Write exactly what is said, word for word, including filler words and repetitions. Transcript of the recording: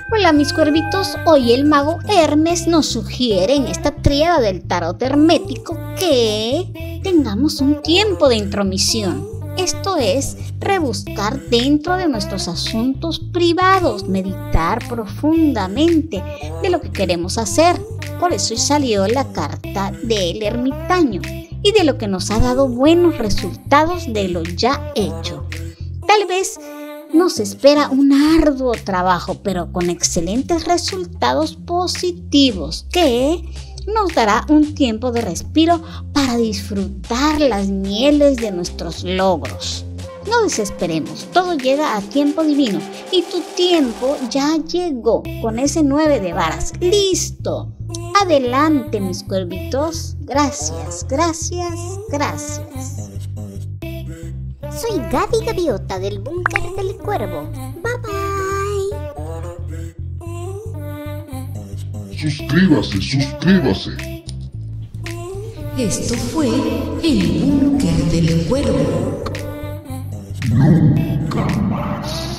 Hola mis cuervitos, hoy el mago Hermes nos sugiere en esta tríada del tarot hermético que tengamos un tiempo de intromisión. Esto es, rebuscar dentro de nuestros asuntos privados, meditar profundamente de lo que queremos hacer. Por eso salió la carta del ermitaño y de lo que nos ha dado buenos resultados de lo ya hecho. Tal vez nos espera un arduo trabajo, pero con excelentes resultados positivos que nos dará un tiempo de respiro para disfrutar las mieles de nuestros logros. No desesperemos, todo llega a tiempo divino y tu tiempo ya llegó con ese nueve de varas. ¡Listo! Adelante, mis cuervitos. Gracias, gracias, gracias. Soy Gaby Gaviota del Búnker del Cuervo. Bye bye. Suscríbase, suscríbase. Esto fue el Búnker del Cuervo. Nunca más.